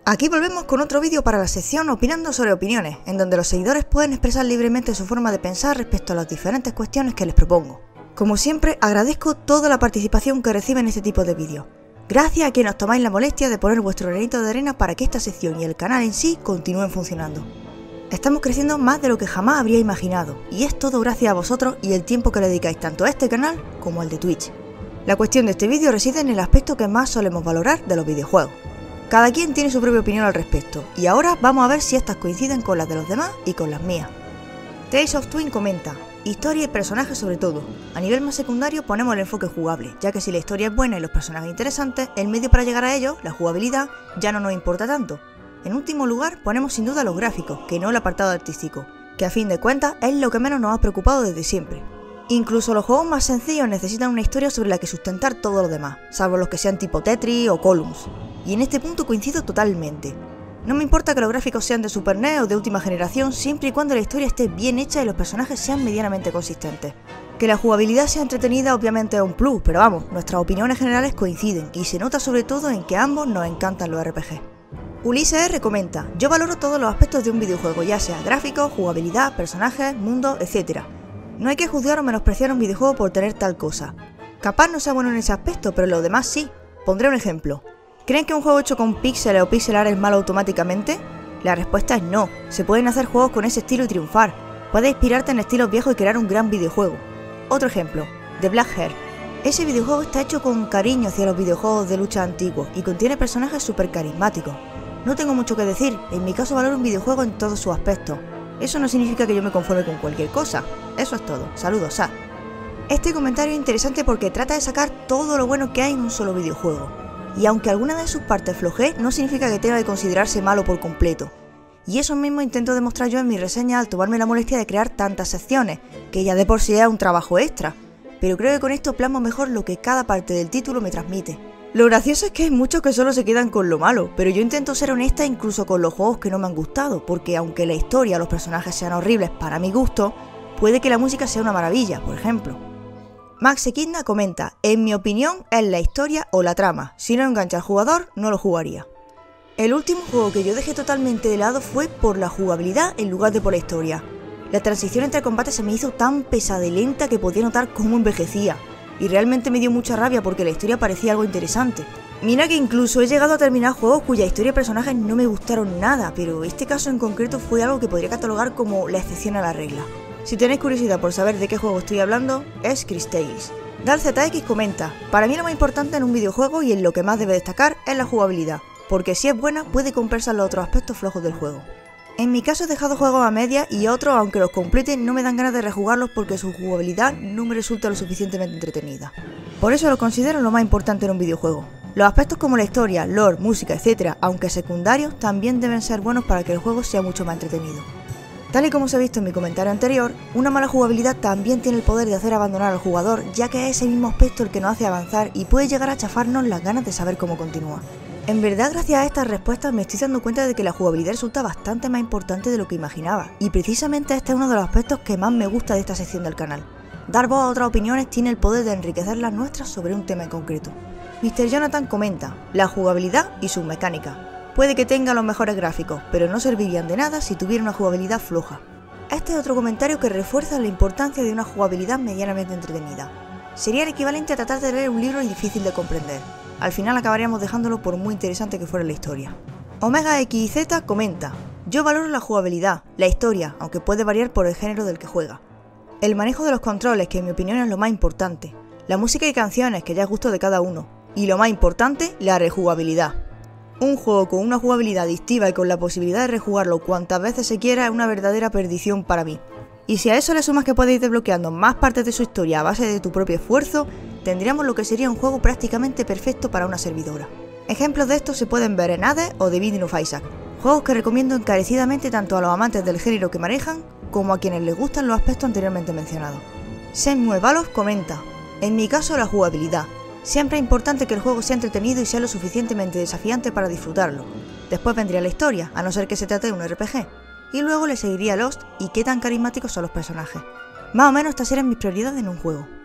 Aquí volvemos con otro vídeo para la sección Opinando sobre opiniones, en donde los seguidores pueden expresar libremente su forma de pensar respecto a las diferentes cuestiones que les propongo. Como siempre, agradezco toda la participación que reciben en este tipo de vídeos. Gracias a quienes os tomáis la molestia de poner vuestro granito de arena para que esta sección y el canal en sí continúen funcionando. Estamos creciendo más de lo que jamás habría imaginado, y es todo gracias a vosotros y el tiempo que le dedicáis tanto a este canal como al de Twitch. La cuestión de este vídeo reside en el aspecto que más solemos valorar de los videojuegos. Cada quien tiene su propia opinión al respecto, y ahora vamos a ver si estas coinciden con las de los demás y con las mías. Tales of Twin comenta: historia y personajes sobre todo. A nivel más secundario ponemos el enfoque jugable, ya que si la historia es buena y los personajes interesantes, el medio para llegar a ellos, la jugabilidad, ya no nos importa tanto. En último lugar ponemos sin duda los gráficos, que no el apartado artístico, que a fin de cuentas es lo que menos nos ha preocupado desde siempre. Incluso los juegos más sencillos necesitan una historia sobre la que sustentar todo lo demás, salvo los que sean tipo Tetris o Columns. Y en este punto coincido totalmente. No me importa que los gráficos sean de Super NES o de última generación, siempre y cuando la historia esté bien hecha y los personajes sean medianamente consistentes. Que la jugabilidad sea entretenida obviamente es un plus, pero vamos, nuestras opiniones generales coinciden, y se nota sobre todo en que a ambos nos encantan los RPG. Ulises R comenta: yo valoro todos los aspectos de un videojuego, ya sea gráficos, jugabilidad, personajes, mundo, etc. No hay que juzgar o menospreciar un videojuego por tener tal cosa. Capaz no sea bueno en ese aspecto, pero en lo demás sí. Pondré un ejemplo. ¿Creen que un juego hecho con píxeles o pixel art es malo automáticamente? La respuesta es no. Se pueden hacer juegos con ese estilo y triunfar. Puedes inspirarte en estilos viejos y crear un gran videojuego. Otro ejemplo, The Black Hair. Ese videojuego está hecho con cariño hacia los videojuegos de lucha antiguos y contiene personajes súper carismáticos. No tengo mucho que decir, en mi caso valoro un videojuego en todos sus aspectos. Eso no significa que yo me conforme con cualquier cosa. Eso es todo. Saludos, Sad. Este comentario es interesante porque trata de sacar todo lo bueno que hay en un solo videojuego. Y aunque alguna de sus partes flojee, no significa que tenga que considerarse malo por completo. Y eso mismo intento demostrar yo en mi reseña al tomarme la molestia de crear tantas secciones, que ya de por sí es un trabajo extra. Pero creo que con esto plasmo mejor lo que cada parte del título me transmite. Lo gracioso es que hay muchos que solo se quedan con lo malo, pero yo intento ser honesta incluso con los juegos que no me han gustado, porque aunque la historia o los personajes sean horribles para mi gusto, puede que la música sea una maravilla, por ejemplo. Max Equidna comenta: en mi opinión es la historia o la trama, si no engancha al jugador no lo jugaría. El último juego que yo dejé totalmente de lado fue por la jugabilidad en lugar de por la historia. La transición entre combates se me hizo tan pesada y lenta que podía notar cómo envejecía, y realmente me dio mucha rabia porque la historia parecía algo interesante. Mira que incluso he llegado a terminar juegos cuya historia y personajes no me gustaron nada, pero este caso en concreto fue algo que podría catalogar como la excepción a la regla. Si tenéis curiosidad por saber de qué juego estoy hablando, es Chris Tales. DalZX comenta: para mí lo más importante en un videojuego y en lo que más debe destacar es la jugabilidad, porque si es buena puede compensar los otros aspectos flojos del juego. En mi caso he dejado juegos a medias y otros, aunque los complete, no me dan ganas de rejugarlos porque su jugabilidad no me resulta lo suficientemente entretenida. Por eso lo considero lo más importante en un videojuego. Los aspectos como la historia, lore, música, etc., aunque secundarios, también deben ser buenos para que el juego sea mucho más entretenido. Tal y como se ha visto en mi comentario anterior, una mala jugabilidad también tiene el poder de hacer abandonar al jugador, ya que es ese mismo aspecto el que nos hace avanzar y puede llegar a chafarnos las ganas de saber cómo continúa. En verdad, gracias a estas respuestas me estoy dando cuenta de que la jugabilidad resulta bastante más importante de lo que imaginaba, y precisamente este es uno de los aspectos que más me gusta de esta sección del canal. Dar voz a otras opiniones tiene el poder de enriquecer las nuestras sobre un tema en concreto. Mr. Jonathan comenta: la jugabilidad y sus mecánicas. Puede que tenga los mejores gráficos, pero no servirían de nada si tuviera una jugabilidad floja. Este es otro comentario que refuerza la importancia de una jugabilidad medianamente entretenida. Sería el equivalente a tratar de leer un libro difícil de comprender. Al final acabaríamos dejándolo por muy interesante que fuera la historia. Omega XZ comenta: yo valoro la jugabilidad, la historia, aunque puede variar por el género del que juega. El manejo de los controles, que en mi opinión es lo más importante. La música y canciones, que ya es gusto de cada uno. Y lo más importante, la rejugabilidad. Un juego con una jugabilidad adictiva y con la posibilidad de rejugarlo cuantas veces se quiera es una verdadera perdición para mí. Y si a eso le sumas que puedes ir desbloqueando más partes de su historia a base de tu propio esfuerzo, tendríamos lo que sería un juego prácticamente perfecto para una servidora. Ejemplos de esto se pueden ver en Hades o The Binding of Isaac, juegos que recomiendo encarecidamente tanto a los amantes del género que manejan como a quienes les gustan los aspectos anteriormente mencionados. Senmue Valov comenta: en mi caso la jugabilidad. Siempre es importante que el juego sea entretenido y sea lo suficientemente desafiante para disfrutarlo. Después vendría la historia, a no ser que se trate de un RPG. Y luego le seguiría Lost y qué tan carismáticos son los personajes. Más o menos estas eran mis prioridades en un juego.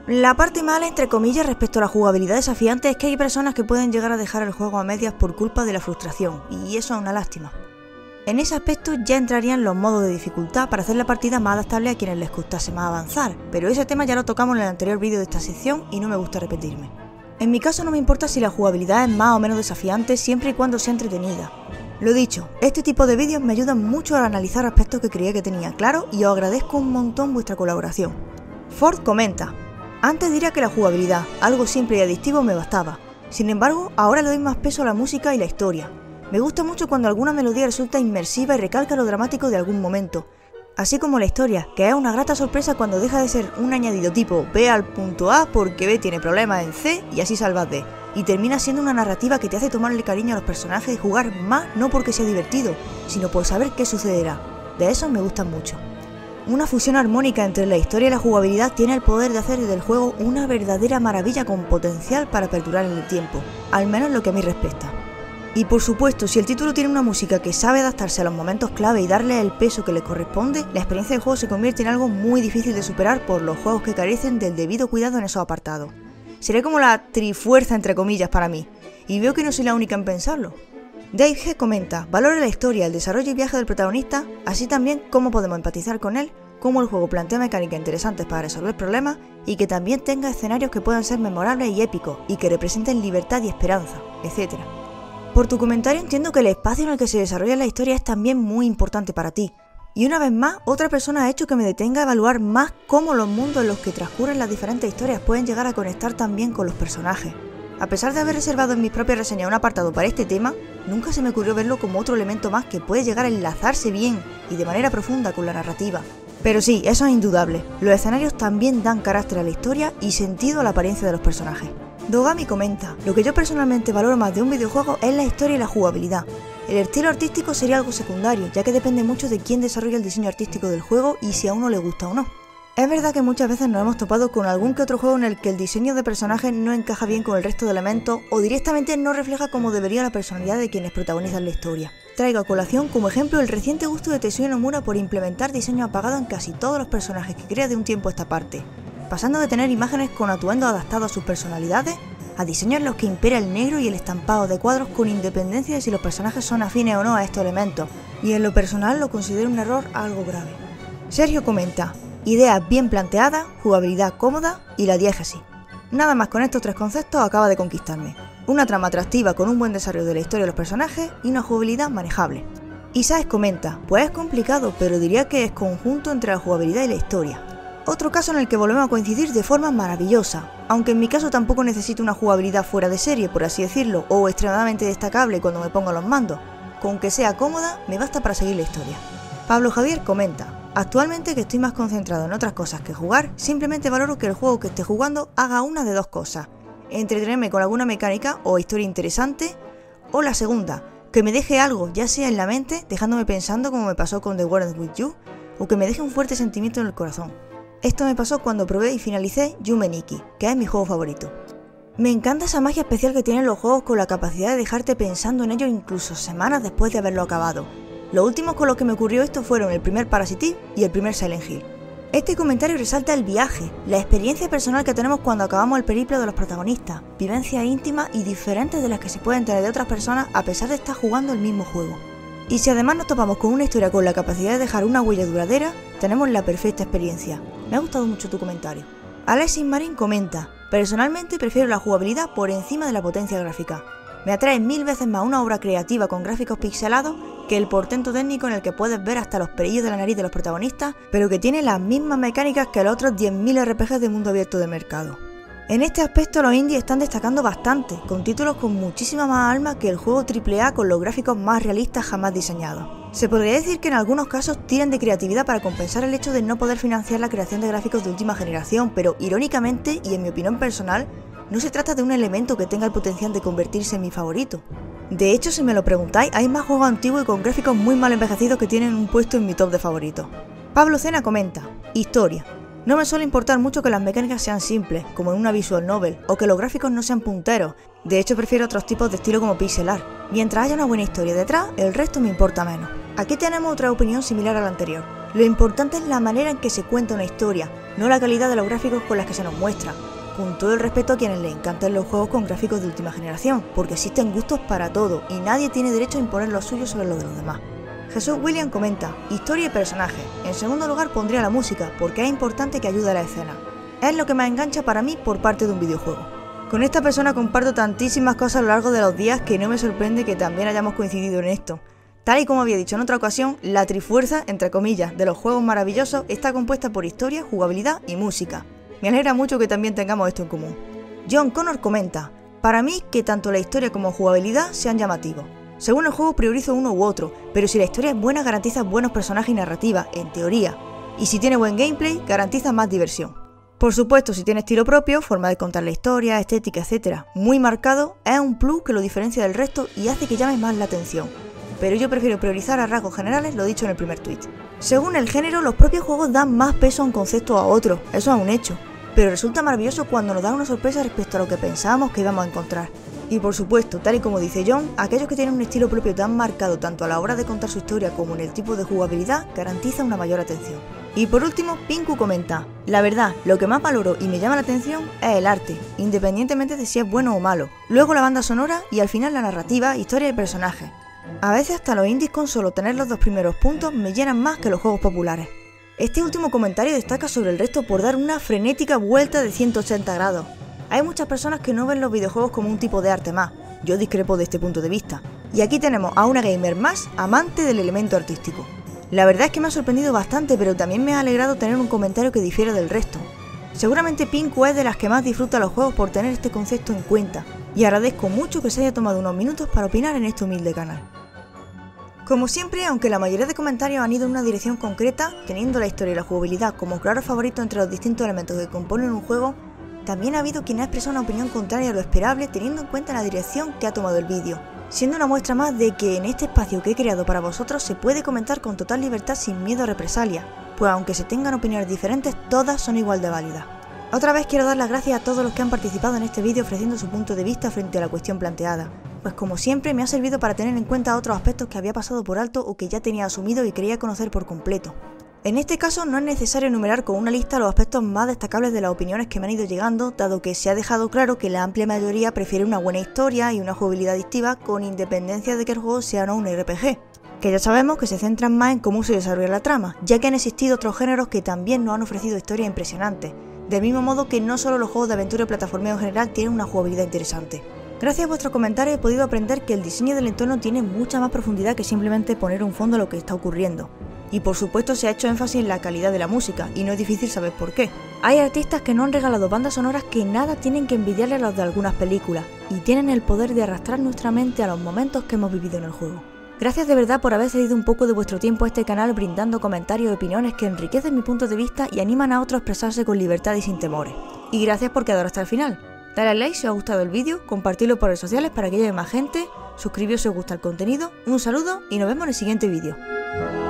La parte mala, entre comillas, respecto a la jugabilidad desafiante es que hay personas que pueden llegar a dejar el juego a medias por culpa de la frustración, y eso es una lástima. En ese aspecto ya entrarían los modos de dificultad para hacer la partida más adaptable a quienes les costase más avanzar, pero ese tema ya lo tocamos en el anterior vídeo de esta sección y no me gusta repetirme. En mi caso no me importa si la jugabilidad es más o menos desafiante siempre y cuando sea entretenida. Lo dicho, este tipo de vídeos me ayudan mucho a analizar aspectos que creía que tenía claro y os agradezco un montón vuestra colaboración. Ford comenta: antes diría que la jugabilidad, algo simple y adictivo, me bastaba. Sin embargo, ahora le doy más peso a la música y la historia. Me gusta mucho cuando alguna melodía resulta inmersiva y recalca lo dramático de algún momento. Así como la historia, que es una grata sorpresa cuando deja de ser un añadido tipo B al punto A porque B tiene problemas en C y así salvas D, y termina siendo una narrativa que te hace tomarle cariño a los personajes y jugar más no porque sea divertido, sino por saber qué sucederá. De esos me gustan mucho. Una fusión armónica entre la historia y la jugabilidad tiene el poder de hacer del juego una verdadera maravilla con potencial para perdurar en el tiempo, al menos en lo que a mí respecta. Y por supuesto, si el título tiene una música que sabe adaptarse a los momentos clave y darle el peso que le corresponde, la experiencia del juego se convierte en algo muy difícil de superar por los juegos que carecen del debido cuidado en esos apartados. Seré como la trifuerza entre comillas para mí, y veo que no soy la única en pensarlo. Dave G comenta: valora la historia, el desarrollo y viaje del protagonista, así también cómo podemos empatizar con él, cómo el juego plantea mecánicas interesantes para resolver problemas y que también tenga escenarios que puedan ser memorables y épicos y que representen libertad y esperanza, etc. Por tu comentario entiendo que el espacio en el que se desarrolla la historia es también muy importante para ti. Y una vez más, otra persona ha hecho que me detenga a evaluar más cómo los mundos en los que transcurren las diferentes historias pueden llegar a conectar también con los personajes. A pesar de haber reservado en mis propias reseñas un apartado para este tema, nunca se me ocurrió verlo como otro elemento más que puede llegar a enlazarse bien y de manera profunda con la narrativa. Pero sí, eso es indudable, los escenarios también dan carácter a la historia y sentido a la apariencia de los personajes. Dogami comenta: lo que yo personalmente valoro más de un videojuego es la historia y la jugabilidad. El estilo artístico sería algo secundario, ya que depende mucho de quién desarrolla el diseño artístico del juego y si a uno le gusta o no. Es verdad que muchas veces nos hemos topado con algún que otro juego en el que el diseño de personajes no encaja bien con el resto de elementos o directamente no refleja como debería la personalidad de quienes protagonizan la historia. Traigo a colación como ejemplo el reciente gusto de Tetsuya Nomura por implementar diseño apagado en casi todos los personajes que crea de un tiempo a esta parte, pasando de tener imágenes con atuendos adaptados a sus personalidades a diseños en los que impera el negro y el estampado de cuadros con independencia de si los personajes son afines o no a estos elementos, y en lo personal lo considero un error algo grave. Sergio comenta: ideas bien planteadas, jugabilidad cómoda y la diégesis. Nada más con estos tres conceptos acaba de conquistarme. Una trama atractiva con un buen desarrollo de la historia de los personajes y una jugabilidad manejable. Isaac comenta: pues es complicado, pero diría que es conjunto entre la jugabilidad y la historia. Otro caso en el que volvemos a coincidir de forma maravillosa, aunque en mi caso tampoco necesito una jugabilidad fuera de serie, por así decirlo, o extremadamente destacable cuando me pongo los mandos. Con que sea cómoda, me basta para seguir la historia. Pablo Javier comenta: actualmente que estoy más concentrado en otras cosas que jugar, simplemente valoro que el juego que esté jugando haga una de dos cosas: entretenerme con alguna mecánica o historia interesante, o la segunda, que me deje algo, ya sea en la mente, dejándome pensando como me pasó con The World With You, o que me deje un fuerte sentimiento en el corazón. Esto me pasó cuando probé y finalicé Yume Nikki, que es mi juego favorito. Me encanta esa magia especial que tienen los juegos con la capacidad de dejarte pensando en ellos incluso semanas después de haberlo acabado. Los últimos con los que me ocurrió esto fueron el primer Parasite Eve y el primer Silent Hill. Este comentario resalta el viaje, la experiencia personal que tenemos cuando acabamos el periplo de los protagonistas, vivencias íntimas y diferentes de las que se pueden tener de otras personas a pesar de estar jugando el mismo juego. Y si además nos topamos con una historia con la capacidad de dejar una huella duradera, tenemos la perfecta experiencia. Me ha gustado mucho tu comentario. Alexis Marín comenta: personalmente prefiero la jugabilidad por encima de la potencia gráfica. Me atrae 1000 veces más una obra creativa con gráficos pixelados que el portento técnico en el que puedes ver hasta los pelillos de la nariz de los protagonistas, pero que tiene las mismas mecánicas que los otros 10.000 RPGs de mundo abierto de mercado. En este aspecto los indies están destacando bastante, con títulos con muchísima más alma que el juego AAA con los gráficos más realistas jamás diseñados. Se podría decir que en algunos casos tiran de creatividad para compensar el hecho de no poder financiar la creación de gráficos de última generación, pero irónicamente, y en mi opinión personal, no se trata de un elemento que tenga el potencial de convertirse en mi favorito. De hecho, si me lo preguntáis, hay más juegos antiguos y con gráficos muy mal envejecidos que tienen un puesto en mi top de favoritos. Pablo Cena comenta: historia. No me suele importar mucho que las mecánicas sean simples, como en una visual novel, o que los gráficos no sean punteros. De hecho, prefiero otros tipos de estilo como pixel art. Mientras haya una buena historia detrás, el resto me importa menos. Aquí tenemos otra opinión similar a la anterior. Lo importante es la manera en que se cuenta una historia, no la calidad de los gráficos con las que se nos muestra. Con todo el respeto a quienes les encantan los juegos con gráficos de última generación, porque existen gustos para todo y nadie tiene derecho a imponer los suyos sobre los de los demás. Jesús William comenta, historia y personaje. En segundo lugar pondría la música, porque es importante que ayude a la escena. Es lo que más engancha para mí por parte de un videojuego. Con esta persona comparto tantísimas cosas a lo largo de los días que no me sorprende que también hayamos coincidido en esto. Tal y como había dicho en otra ocasión, la trifuerza, entre comillas, de los juegos maravillosos está compuesta por historia, jugabilidad y música. Me alegra mucho que también tengamos esto en común. John Connor comenta, para mí que tanto la historia como jugabilidad sean llamativos. Según el juego priorizo uno u otro, pero si la historia es buena garantiza buenos personajes y narrativa, en teoría. Y si tiene buen gameplay, garantiza más diversión. Por supuesto, si tiene estilo propio, forma de contar la historia, estética, etc. muy marcado, es un plus que lo diferencia del resto y hace que llame más la atención. Pero yo prefiero priorizar a rasgos generales lo dicho en el primer tweet. Según el género, los propios juegos dan más peso a un concepto o a otro, eso es un hecho. Pero resulta maravilloso cuando nos da una sorpresa respecto a lo que pensábamos que íbamos a encontrar. Y por supuesto, tal y como dice John, aquellos que tienen un estilo propio tan marcado tanto a la hora de contar su historia como en el tipo de jugabilidad, garantiza una mayor atención. Y por último, Pinku comenta, la verdad, lo que más valoro y me llama la atención es el arte, independientemente de si es bueno o malo, luego la banda sonora y al final la narrativa, historia y personajes. A veces hasta los indies con solo tener los dos primeros puntos me llenan más que los juegos populares. Este último comentario destaca sobre el resto por dar una frenética vuelta de 180 grados. Hay muchas personas que no ven los videojuegos como un tipo de arte más, yo discrepo de este punto de vista. Y aquí tenemos a una gamer más amante del elemento artístico. La verdad es que me ha sorprendido bastante, pero también me ha alegrado tener un comentario que difiere del resto. Seguramente Pinku es de las que más disfruta los juegos por tener este concepto en cuenta, y agradezco mucho que se haya tomado unos minutos para opinar en este humilde canal. Como siempre, aunque la mayoría de comentarios han ido en una dirección concreta, teniendo la historia y la jugabilidad como claro favorito entre los distintos elementos que componen un juego, también ha habido quien ha expresado una opinión contraria a lo esperable teniendo en cuenta la dirección que ha tomado el vídeo, siendo una muestra más de que en este espacio que he creado para vosotros se puede comentar con total libertad sin miedo a represalia, pues aunque se tengan opiniones diferentes, todas son igual de válidas. Otra vez quiero dar las gracias a todos los que han participado en este vídeo ofreciendo su punto de vista frente a la cuestión planteada, pues como siempre me ha servido para tener en cuenta otros aspectos que había pasado por alto o que ya tenía asumido y quería conocer por completo. En este caso no es necesario enumerar con una lista los aspectos más destacables de las opiniones que me han ido llegando, dado que se ha dejado claro que la amplia mayoría prefiere una buena historia y una jugabilidad adictiva con independencia de que el juego sea o no un RPG, que ya sabemos que se centran más en cómo se desarrolla la trama, ya que han existido otros géneros que también nos han ofrecido historias impresionantes, del mismo modo que no solo los juegos de aventura y plataformeo en general tienen una jugabilidad interesante. Gracias a vuestros comentarios he podido aprender que el diseño del entorno tiene mucha más profundidad que simplemente poner un fondo a lo que está ocurriendo. Y por supuesto se ha hecho énfasis en la calidad de la música, y no es difícil saber por qué. Hay artistas que nos han regalado bandas sonoras que nada tienen que envidiarle a los de algunas películas, y tienen el poder de arrastrar nuestra mente a los momentos que hemos vivido en el juego. Gracias de verdad por haber cedido un poco de vuestro tiempo a este canal brindando comentarios y opiniones que enriquecen mi punto de vista y animan a otros a expresarse con libertad y sin temores. Y gracias por quedar hasta el final. Dale al like si os ha gustado el vídeo, compartirlo por redes sociales para que llegue más gente, suscribiros si os gusta el contenido, un saludo y nos vemos en el siguiente vídeo.